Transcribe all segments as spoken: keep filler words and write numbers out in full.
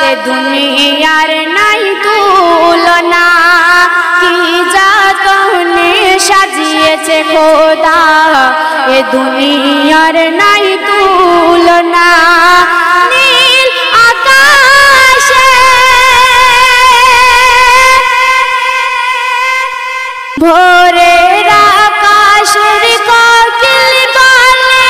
এ দুনিয়ার নাই তুলনা কি যতনে সাজিয়েছে খোদা এ দুনিয়ার নাই তুলনা নীল আকাশে ভোরের আকাশের কোকিল বলে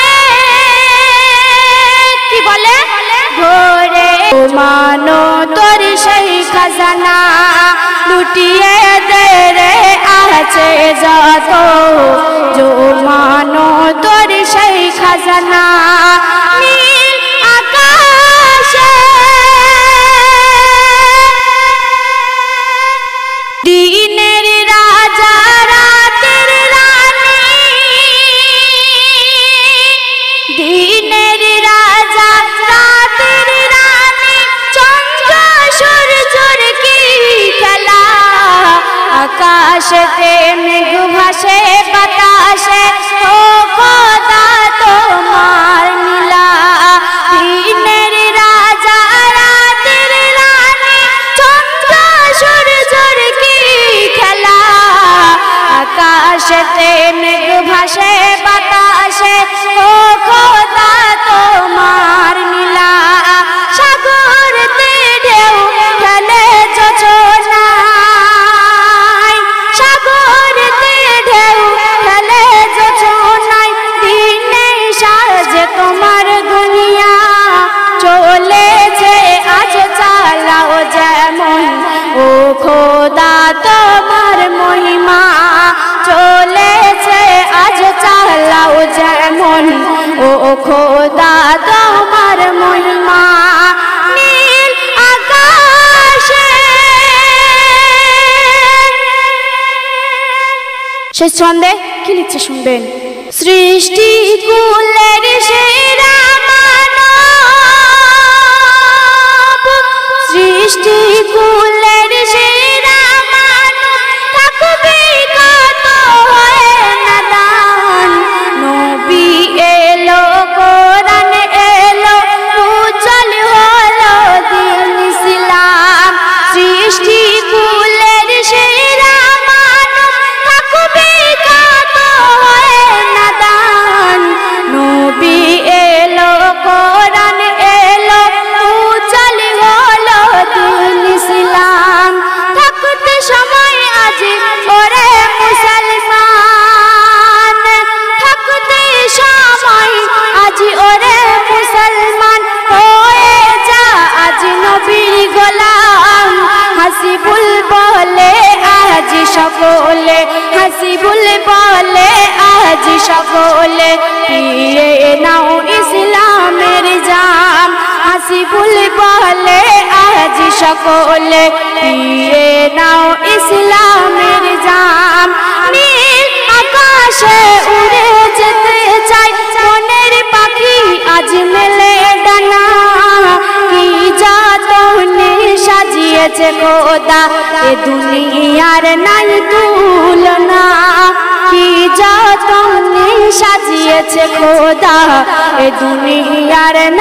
কি বলে ভোরে মানো তোর সেই খাজানা লুটিয়ে দে রে আছে যত जो मानो তোর সেই খাজানা নীল আকাশে দিনের রাজা রাতের রানী দিনের রাজা রাতের রানী চন্দ্র সূর্যের কি খেলা আকাশেতে মেঘ ভাসে বাতাসে ও খোদা তোমার নীলা দিনের রাজা রাতের রানী চন্দ্র সূর্যের কি খেলা আকাশেতে মেঘ ভাসে বাতাসে ও খোদা তোমার নীলা সাগরতে ঢেউ খেলে যোছনায় সাগরতে ঢেউ খেলে যোছনায় দিনে সাজে তোমার দুনিয়া চলেছে আজ চালাও যেমন ও খোদা তোমার মহিমা চলেছে আজ চালাও যেমন ও খোদা তোমার মহিমা নীল আকাশে শেষ ছন্দে কি লিখছে শুনবেন সৃষ্টি কুলের সেরা মানব সৃষ্টি কুলের সেরা মানব থাকবে কত হয় নাদান নবী এলো কোরআন এলো উজ্জ্বল হলো দিন ইসলাম সৃষ্টি কুলের সেরা মানব থাকবে কত হয় নাদান নবী এলো কোরআন এলো উজ্জ্বল হলো দিন ইসলাম থাকতে সময় আজ ওরে মুসলমান থাকতে সময় আজ ওরে মুসলমান হয়ে যা আজ নবীর গোলাম হাসিবুল বলে আজ সকলে হাসিবুল বলে আজ সকলে পিয়ে নাও ইসলামের জাম হাসিবুল বলে আজ সকলে পিয়ে নাও ইসলামের জাম নীল আকাশে উড়ে যেতে চাই মনের পাখি আজ মেলে ডানা কি যতনে সাজিয়েছে খোদা এ দুনিয়ার নাই তুলনা কি যতনে সাজিয়েছে খোদা এ দুনিয়ার